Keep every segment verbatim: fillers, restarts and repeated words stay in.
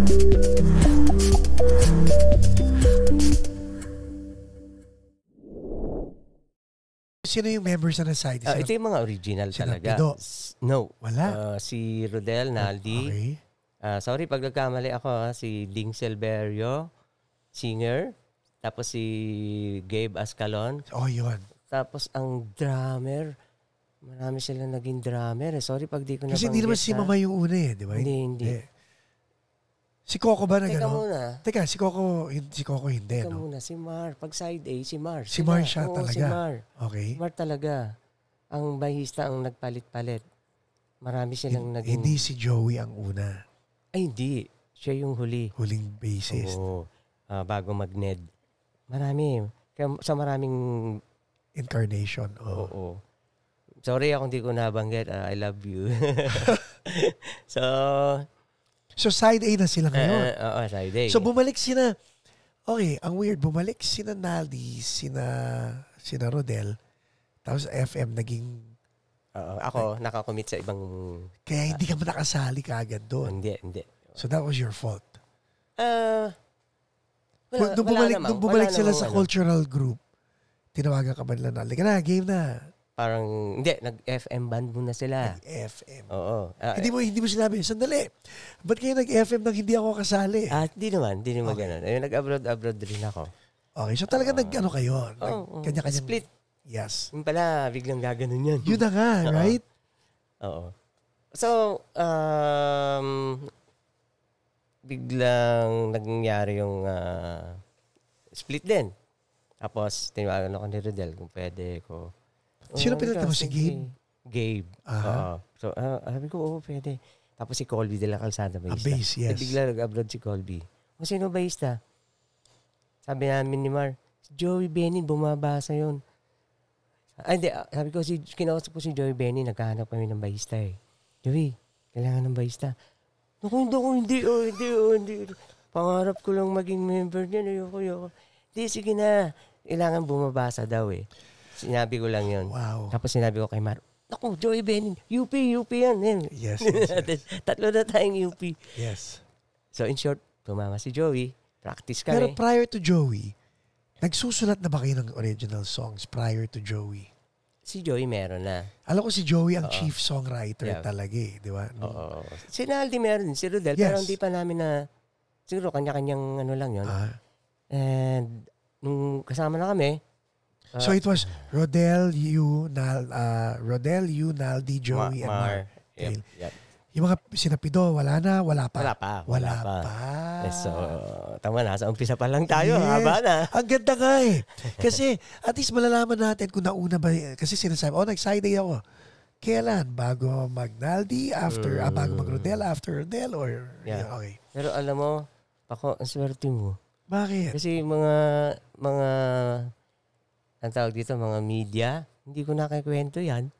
Sino yung members na side? Uh, ito yung mga original talaga. Pido? No. Wala. Uh, si Rodel Naldi. Okay. Uh, sorry, pag nagkamali ako, ha, si Ding Silverio, singer. Tapos si Gabe Ascalon. Oh, yun. Tapos ang drummer, marami silang naging drummer. Eh. Sorry pag di ko nabanggit. Kasi hindi naman si Mama yung una eh, di ba? Hindi, hindi. Eh. Si Coco ba na Teka gano'n? muna. Teka, si Coco, si Coco hindi, Teka no? muna, si Mar. Pag side A, si Mar. Si Mar siya Oo, talaga? si Mar. Okay. Si Mar talaga. Ang bahista ang nagpalit-palit. Marami silang Hin- naging... Hindi si Joey ang una. Ay, hindi. Siya yung huli. Huling bassist. Oo. Uh, bago mag-Ned. Marami. Kaya sa maraming... Incarnation. Oh. Oo. Sorry ako hindi ko nabanggit. Uh, I love you. so... So, side A na sila ngayon. Oo, uh, uh, side A. So, bumalik sina... Okay, ang weird. Bumalik sina Naldi, sina, sina Rodel. Tapos F M naging... Uh, ako, like, nakakommit sa ibang... Kaya hindi ka man nakasali kaagad doon. Hindi, hindi. So, that was your fault. Uh, wala, nung bumalik, wala nung bumalik wala sila namang, sa ano, cultural group, tinawagan ka ba nila na, like na, game na. Parang, hindi, nag-F M band muna sila. Nag-F M. Oo. Uh, hindi mo hindi mo sinabi, sandali, ba't kayo nag-F M nang hindi ako kasali? Ah, uh, hindi naman, hindi naman okay. ganun. Ayun, nag-abroad-abroad rin ako. Okay, so talaga uh, nag-ano kayo? Nag, oh, kanya-kanyang... Split. Yes. Yung pala, biglang gaganon yan. Yun na nga, right? Oo. So, um, biglang nangyari yung uh, split din. Tapos, tinawagan ako ni Rodel kung pwede ko. Sino oh, pinunta mo? Si Gabe? Gabe. Oo. So, uh, sabi ko, oo, pwede. Tapos si Colby de la Calzada, bassista. A bass, yes. E bigla nag-abroad si Colby. O, sino bassista? Sabi namin ni Mar, Joey Benny, bumabasa yun. Ay, hindi. Sabi ko, si, kinausap ko si Joey Benny, naghahanap kami ng bassista eh. Joey, kailangan ng bassista. Naku, hindi ako, hindi, oh, hindi, oh, hindi. Pangarap ko lang maging member niya. Ayoko, ayoko. Hindi, sige na. Kailangan bumabasa daw eh. Sinabi ko lang yun. Wow. Tapos sinabi ko kay Mar, naku, Joey Benny, U P, U P yan. yan. Yes, yes, yes. Tatlo na tayong U P. Yes. So in short, tumama si Joey. Practice kami. Pero prior to Joey, nagsusulat na ba kayo ng original songs prior to Joey? Si Joey meron na. Alam ko si Joey ang Uh-oh. chief songwriter yeah. talaga eh, di ba? No? Oo. Si Naldi meron din, si Rodel, yes. pero hindi pa namin na, siguro kanya-kanyang ano lang yun. Ah. And nung kasama na kami, uh, so it was Rodel, you, Nal, uh, Rodel, you, Naldi, Joey, Ma- and Mar. Yep, yep. Yung mga sinapido, wala na, wala pa. Wala pa. Wala, wala pa. pa. Yes, so, tama na. Sa umpisa pa lang tayo. Yes. Haba na. Ang ganda nga eh. Kasi at least malalaman natin kung nauna ba. Kasi sinasabi, oh, nag-side A ako. Kailan? Bago mag-Naldi? After? Mm. Ah, bago mag-Rodel? After Rodel? Or, yeah. yeah, okay. Pero alam mo, Pako, ang swerte mo. Bakit? Kasi mga, mga, ang tawag dito, mga media, hindi ko nakikwento yan.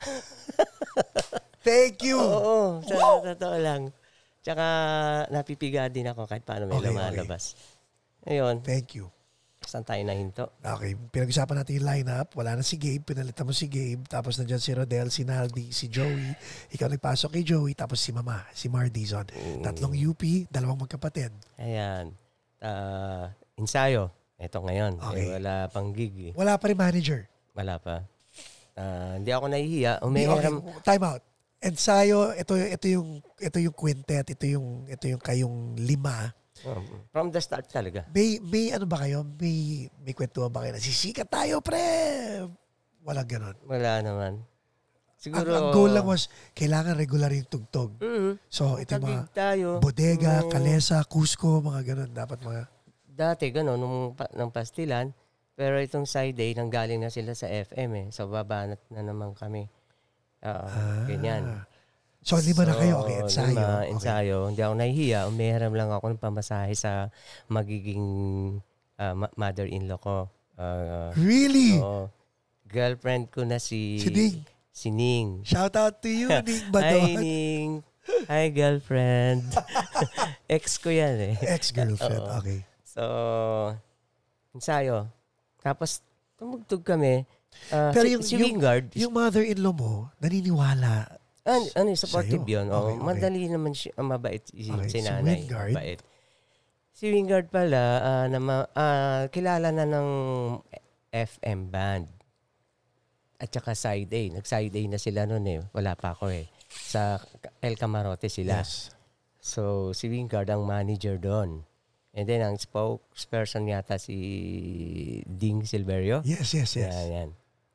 Thank you! Oo, sa totoo lang. Tsaka napipiga din ako kahit paano may okay, lumalabas. Okay. Ayun. Thank you. Saan tayo nahinto? Okay, pinag-usapan natin yung lineup. Wala na si Gabe, pinalitan mo si Gabe. Tapos nandiyan si Rodel, si Naldi, si Joey. Ikaw nagpasok kay Joey. Tapos si Mama, si Mar Dizon. Mm. Tatlong U P, dalawang magkapatid. Ayan. Uh, ensayo. Ito ngayon. Okay. Eh, wala pang gig eh. Wala pa rin manager? Wala pa. Uh, hindi ako nahihiya. Umihiram. Okay, time out. Ensayo, ito ito yung ito yung quintet, ito yung ito yung kayong lima. Um, from the start talaga. May may ano ba kayo? May may kwentuhan ba kayo? Sisikat tayo, pre. Wala ganoon. Wala naman. Siguro ang, ang goal lang was kailangan regular yung tugtog. Mm-hmm. So ito yung mga tayo. Bodega, Mm. Kalesa, Cusco, mga ganoon dapat mga. Dati gano'n nung ng pastilan, pero itong side day nanggaling na sila sa F M eh. So babanat na naman kami. Uh, ah. Ganyan. So, lima so, na kayo. Okay, ensayo. Lima, okay. ensayo. Hindi ako nahihiya. Umihiram lang ako ng pamasahe sa magiging uh, mother-in-law ko. Uh, really? So, girlfriend ko na si... Si Ning. Si Ning. Shout out to you, Ning Badon. Hi, Ning. Hi, girlfriend. Ex ko yan eh. Ex-girlfriend, uh, okay. So, ensayo. Tapos, tumugtog kami. Uh, pero si, yung, si yung, Wingard, yung mother-in-law mo, naniniwala Ano, ano supportive Sa'yo. yun. Oh, Okay, okay. Madali naman siya, mabait si, Okay, si si nanay. Wingard. Mabait. Si Wingard pala, ah, na ma- ah, kilala na ng F M band. At saka side A. Nag-side A na sila noon eh. Wala pa ako eh. Sa El Camarote sila. Yes. So, si Wingard ang manager doon. And then, ang spokesperson yata si Ding Silverio. Yes, yes, yes. Yan, yan.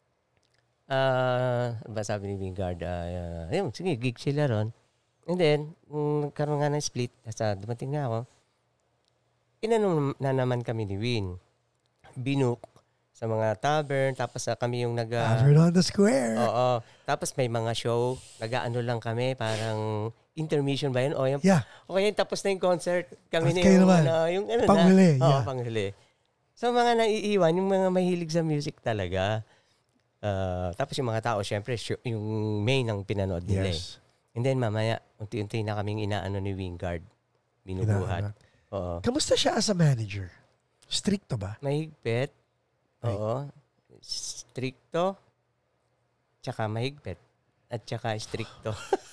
Ah, ba sabi ni Wingard, uh, yun, sige, gig sila ron. And then, um, nagkaroon nga ng split. Tapos dumating na ako. Inano na naman kami ni Win. Binook sa mga tavern. Tapos uh, kami yung nag... Uh, Tavern on the Square. Oo. Tapos may mga show. Nag-ano lang kami. Parang intermission ba yun? O yung, Yeah. okay, tapos na yung concert. Kami Tapos na kayo yung, naman. ano, yung ano Panghuli, na. Oo, yeah. panghuli. So mga naiiwan, yung mga mahilig sa music talaga. Uh, tapos yung mga tao, syempre, yung main ang pinanood nila. Yes. And then mamaya, unti-unti na kaming inaano ni Wingard. Binubuhat. Oo. Kamusta siya as a manager? Stricto ba? Mahigpit. Oo. Stricto. Tsaka mahigpit. At tsaka stricto.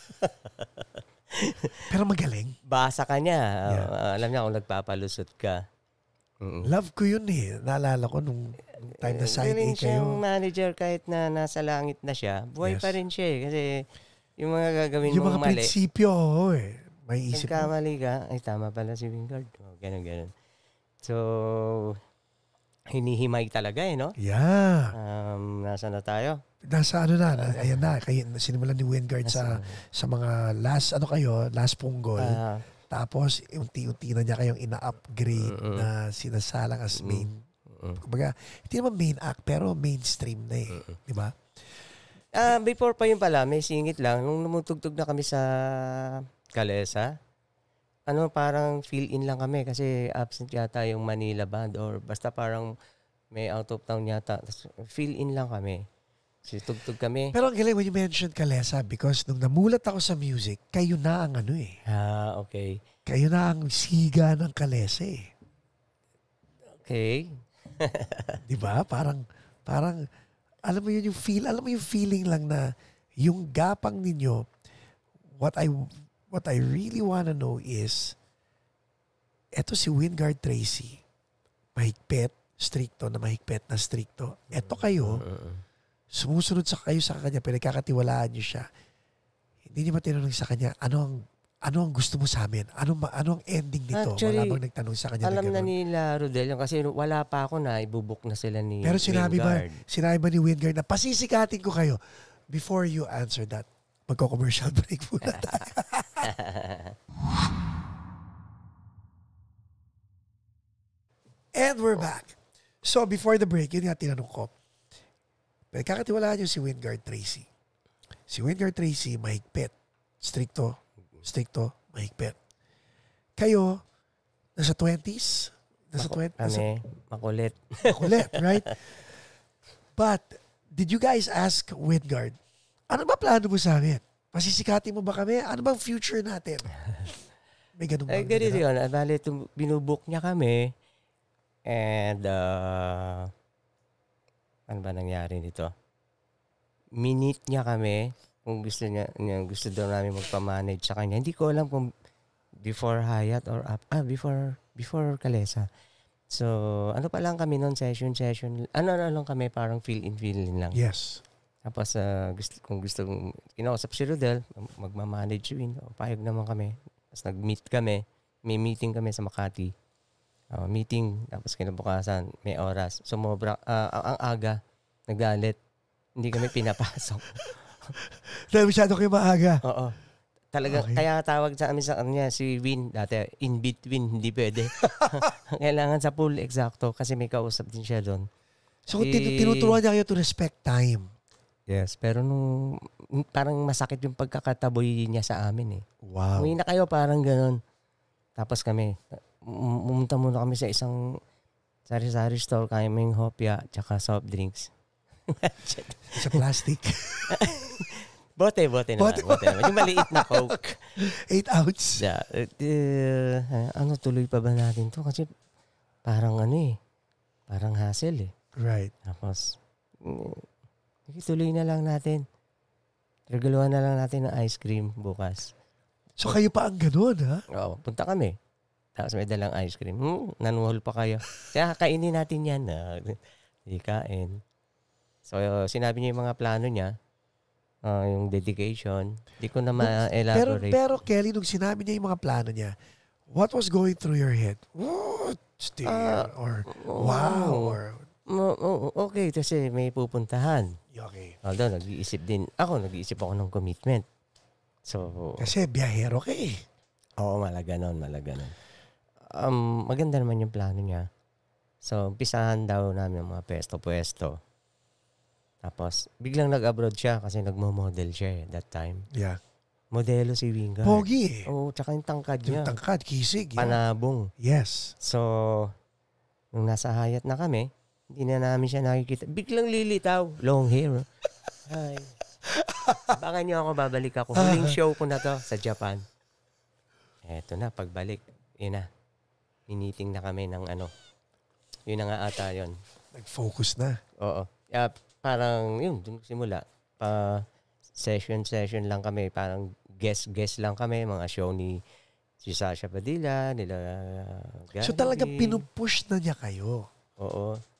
Pero magaling. Basa ka niya. Yeah. Uh, alam niya kung nagpapalusot ka. Mm-mm. Love ko yun eh. Naalala ko nung time na side A Galing siyang kayo. manager kahit na nasa langit na siya. Buhay Yes. pa rin siya eh. Kasi yung mga gagawin Yung mong mga mali. prinsipyo, oo eh. May isip mo. Nagkamali ka, ay tama pala si Wingard. Oh, ganun, ganun. So, hinihimay talaga eh, no? Yeah. Um, nasa na tayo? Nasa ano na, na ayan na. Kayo, sinimulan ni Wingard sa sa mga last, ano kayo, last punggol. Ah, Tapos, unti-unti na niya kayong ina-upgrade Mm-mm. na sinasalang as main. mm. Kumbaga, hindi naman main act, pero mainstream na eh. Di ba? Ah, before pa yun pala, may singit lang. Nung lumutugtog na kami sa Calesa, ano, parang fill-in lang kami kasi absent yata yung Manila band or basta parang may out of town yata. Tas fill-in lang kami. Kasi tugtog kami. Pero ang galing when you mentioned Kalesa because nung namulat ako sa music, kayo na ang ano eh. Ah, okay. Kayo na ang siga ng Kalesa eh. Okay. Di ba? Parang, parang, alam mo yun yung feel, alam mo yung feeling lang na yung gapang ninyo, what I, what I really wanna know is, eto si Wingard Tracy, mahigpit, stricto na mahigpit na stricto. Eto kayo, sumusunod sa kayo sa kanya, pinagkakatiwalaan niyo siya. Hindi niyo ba tinanong sa kanya, ano ang, ano ang gusto mo sa amin? Ano, ano ang ending nito? Actually, wala bang nagtanong sa kanya Alam na na gano'n? nila Rodel yun kasi wala pa ako na ibubuk na sila ni Pero sinabi ba, Wingard. sinabi ba ni Wingard na pasisikatin ko kayo? Before you answer that, magko-commercial break muna tayo. And we're back. So before the break, yun nga tinanong ko. Pagkakatiwalaan niyo si Wingard Tracy. Si Wingard Tracy, mahigpit. Stricto. Stricto, mahigpit. Kayo, nasa twenties? Nasa Mako- twenties? Nasa Kami, makulit. kulit, right? But, did you guys ask Wingard, ano ba plano mo sa amin? Pasisikatin mo ba kami? Ano bang future natin? May ganun ba? Ay, ganito yun. Ah, Bale, tum- binubuk niya kami. And, uh, ano ba nangyari nito? Minute niya kami kung gusto niya, niya gusto daw namin magpa-manage sa kanya. Hindi ko alam kung before Hyatt or up, ah, before, before Calesa. So, ano pa lang kami noon, session, session. Ano, ano lang kami, parang fill-in, fill-in lang. Yes. Tapos, uh, gusto, kung gusto, kinausap si Rodel, magmamanage yun. O, payag naman kami. Tapos nag-meet kami. May meeting kami sa Makati. Uh, meeting, tapos kinabukasan, may oras. Sumobra, uh, ang aga, nagalit. Hindi kami pinapasok. Dahil masyado kayo maaga. Oo. Talaga, Okay. kaya tawag sa amin sa kanya si Win, dati, in between, hindi pwede. Kailangan sa pool, eksakto, kasi may kausap din siya doon. So, kung Eh, tin- tinuturuan niya kayo to respect time. Yes, pero nung parang masakit yung pagkakataboy niya sa amin eh. Wow. Uwi na kayo, parang ganun. Tapos kami, um- pumunta muna kami sa isang sari-sari store, kaming hopya, tsaka soft drinks. Sa plastic. bote, bote naman. Bote. Bote, naman. Yung maliit na Coke. Eight ounce. Yeah, uh, uh, ano, tuloy pa ba natin to? Kasi parang ano eh, parang hassle eh. Right. Tapos, mm, sige, tuloy na lang natin. regaluhan na lang natin ng ice cream bukas. So kayo pa ang ganun, ha? Oo, punta kami. Tapos may dalang ice cream. Hmm, nanuhol pa kayo. Kaya kainin natin yan. Uh, Hindi kain. So, sinabi niya yung mga plano niya. Uh, yung dedication. Hindi ko na ma-elaborate. Pero, pero Kelly, nung sinabi niya yung mga plano niya, what was going through your head? What? Still, uh, or wow, oh, or... Oh, oh, okay, kasi may pupuntahan. Okay. Although, nag-iisip din. Ako, nag-iisip ako ng commitment. So, kasi biyahero ka eh. Oo, malaga nun, malaga nun. Um, maganda naman yung plano niya. So, umpisahan daw namin yung mga pwesto-pwesto. Tapos, biglang nag-abroad siya kasi nagmo-model siya eh, that time. Yeah. Modelo si Wingard. Pogi eh. Oo, tsaka yung tangkad niya. Yung tangkad, kisig. Yeah. Panabong. Yes. So, nung nasa Hyatt na kami, hindi na namin siya nakikita. Biglang lilitaw. Long hair. Ay. Baka niyo ako, babalik ako. Huling show ko na to sa Japan. Eto na, pagbalik. Yun na. Miniting na kami ng ano. Yun na nga ata yun. Nag-focus na. Oo. Uh, parang, yun, dun simula. Pa, session-session lang kami. Parang guest-guest lang kami. Mga show ni si Sasha Padilla, nila Gandhi. So talagang pinupush na niya kayo. Oo.